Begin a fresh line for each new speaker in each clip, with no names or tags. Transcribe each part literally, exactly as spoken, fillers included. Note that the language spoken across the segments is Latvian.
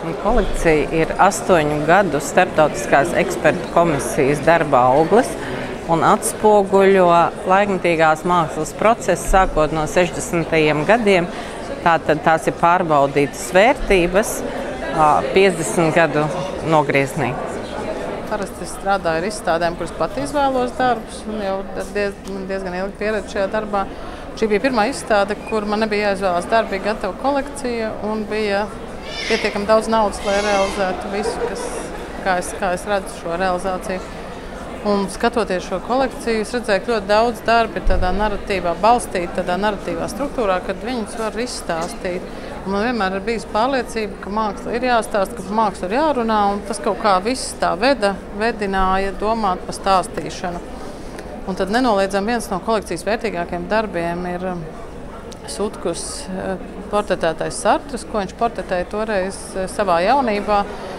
Kolekcija ir astoņu gadu starptautiskās ekspertu komisijas darba auglis un atspoguļo laikmetīgās mākslas procesu sākot no sešdesmitajiem gadiem. Tātad tās ir pārbaudītas vērtības piecdesmit gadu nogrieznī.
Parasti strādāju ar izstādēm, kuras pat izvēlos darbus, un jau diez, diezgan ilgi pieredzi šajā darbā. Šī bija pirmā izstāde, kur man nebija jāizvēlās darbi, bija gatava kolekcija un bija pietiekami daudz naudas, lai realizētu visu, kas, kā, es, kā es redzu šo realizāciju. Un skatoties šo kolekciju, es redzēju, ka ļoti daudz darbi ir tādā narratīvā balstīti, tādā narratīvā struktūrā, kad viņus var izstāstīt. Un man vienmēr ir bijusi pārliecība, ka māksla ir jāstāsta, ka par mākslu ir jārunā, un tas kaut kā viss tā veda, vedināja domāt par stāstīšanu. Un tad nenoliedzami viens no kolekcijas vērtīgākajiem darbiem ir Sutkus portretētais Sartrs, ko viņš portretēja toreiz savā jaunībā.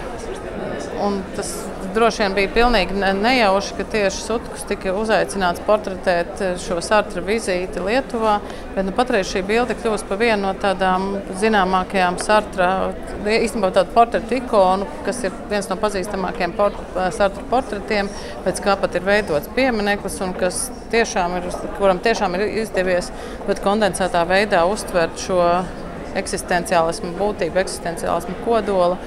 Un tas droši vien bija pilnīgi nejauši, ka tieši Sutkus tika uzaicināts portretēt šo Sartra vizīti Lietuvā, bet nu, patreiz šī bilde kļūst par vienu no tādām zināmākajām Sartra, īstenībā tādu portretu ikonu, kas ir viens no pazīstamākajiem port, Sartra portretiem, pēc kā pat ir veidots piemineklis un kas tiešām ir, kuram tiešām ir izdevies ļoti kondensētā veidā uztvert šo eksistenciālismu būtību, eksistenciālismu kodola.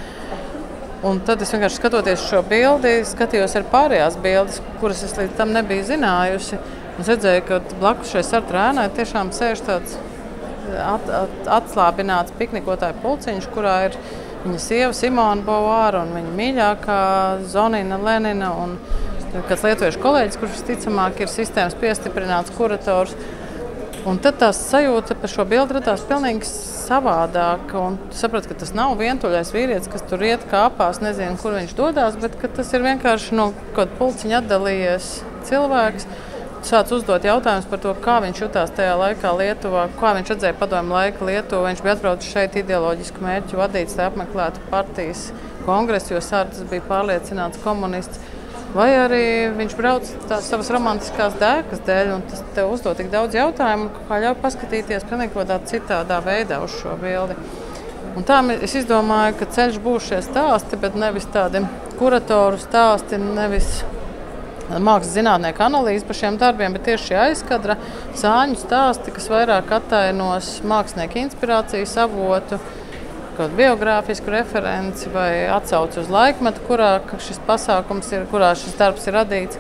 Un tad es vienkārši skatoties šo bildi, skatījos ar pārējās bildes, kuras es līdz tam nebiju zinājusi. Es redzēju, ka blakus šai Sartra ēnai tiešām sēž tāds at, at, atslābināts piknikotāju pulciņš, kurā ir viņa sieva Simona Beauvoir un viņa mīļākā Zonina Lenina un kāds lietuviešu kolēģis, kurš visticamāk ir sistēmas piestiprināts kurators. Un tad tās sajūta par šo bildi radās pilnīgi savādāk. Un sapratu, ka tas nav vientuļais vīrietis, kas tur iet kāpās, nezinu, kur viņš dodās, bet ka tas ir vienkārši no kaut pulciņa atdalījies cilvēks. Sāc uzdot jautājumus par to, kā viņš jutās tajā laikā Lietuvā, kā viņš redzēja padomju laika Lietuvu. Viņš bija atbraucis šeit ideoloģisku mērķu vadīts, lai apmeklētu partijas kongresu, jo Sartrs bija pārliecināts komunists. Vai arī viņš brauc tās savas romantiskās dēkas dēļ, un tas tev uzdod tik daudz jautājumu, kā ļauj paskatīties pilnīgi kādā citādā veidā uz šo bildi. Un tā es izdomāju, ka ceļš būs šie stāsti, bet nevis tādi kuratoru stāsti, nevis mākslas zinātnieku analīze par šiem darbiem, bet tieši šie aizkadra sāņu stāsti, kas vairāk attainos mākslinieku inspirācijas avotu, kaut biogrāfisku referenci vai atsauci uz laikmetu, kurā šis pasākums ir, kurā šis darbs ir radīts.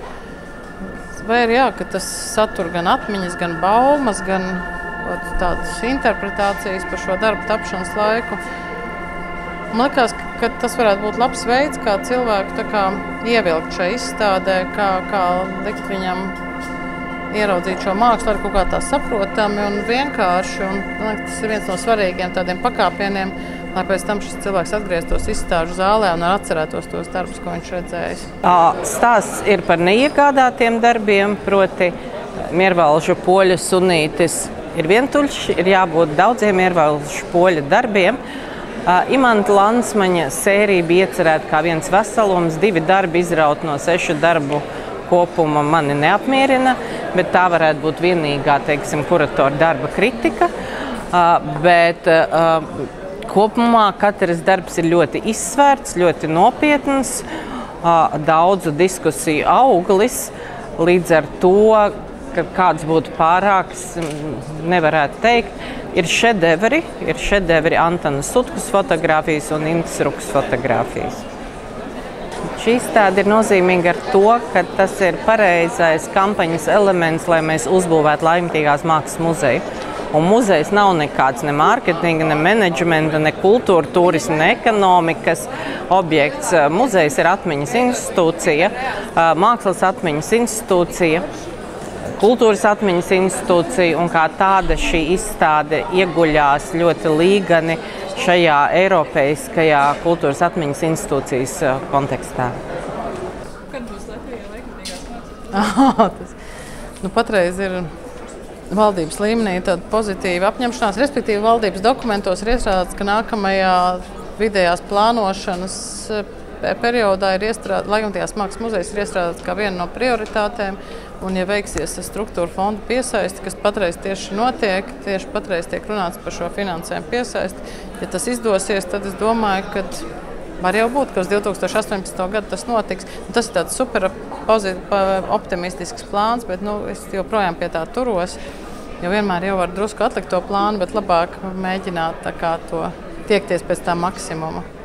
Vai ir jā, ka tas satur gan atmiņas, gan baumas, gan tādas interpretācijas par šo darbu tapšanas laiku. Man liekas, ka tas varētu būt labs veids, kā cilvēku tā kā ievilkt šai izstādē, kā, kā likt viņam ieraudzīt šo mākslu ar kaut kā tā saprotami un vienkārši. Un, man liekas, tas ir viens no svarīgiem tādiem pakāpieniem, lai pēc tam šis cilvēks atgrieztos izstāžu zālē un atcerētos tos darbus, ko viņš redzējis.
Stāsts ir par neiegādātiem darbiem, proti Miervalžu poļa sunītis ir vientuļš, ir jābūt daudziem Miervalžu poļa darbiem. Imanta Lansmaņa sērija bija iecerēta kā viens veselums, divi darbi izraut no sešu darbu kopuma mani neapmierina, bet tā varētu būt vienīgā, teiksim, kuratora darba kritika. Bet kopumā katrs darbs ir ļoti izsvērts, ļoti nopietns, daudzu diskusiju auglis, līdz ar to, ka kāds būtu pārāks, nevarētu teikt. Ir šedevri, ir šedevri Antona Sutkus fotogrāfijas un Intas Rukas fotogrāfijas. Šī izstāde ir nozīmīga ar to, ka tas ir pareizais kampaņas elements, lai mēs uzbūvētu laikmetīgās mākslas muzeju. Un muzejs nav nekāds ne mārketinga, ne menedžmenta, ne kultūra, turisma, ne ekonomikas objekts. Muzejs ir atmiņas institūcija, mākslas atmiņas institūcija, kultūras atmiņas institūcija, un kā tāda šī izstāde ieguļās ļoti līgani šajā eiropeiskajā kultūras atmiņas institūcijas kontekstā.
Kad būs Latvijā laikmetīgās mākslas? Nu, patreiz ir valdības līmenī tāda pozitīva apņemšanās, respektīvi valdības dokumentos ir iestrādāts, ka nākamajā vidējās plānošanas periodā ir iestrādāts, laikmetīgās mākslas muzejs ir iestrādāts kā viena no prioritātēm, un ja veiksies struktūra fondu piesaisti, kas patreiz tieši notiek, tieši patreiz tiek runāts par šo finansējumu piesaisti, ja tas izdosies, tad es domāju, ka var jau būt, ka uz divi tūkstoši astoņpadsmito gadu tas notiks. Tas ir tāds super optimistisks plāns, bet nu, es joprojām pie tā turos. Jo vienmēr jau var drusku atlikt to plānu, bet labāk mēģināt tā kā to tiekties pēc tā maksimuma.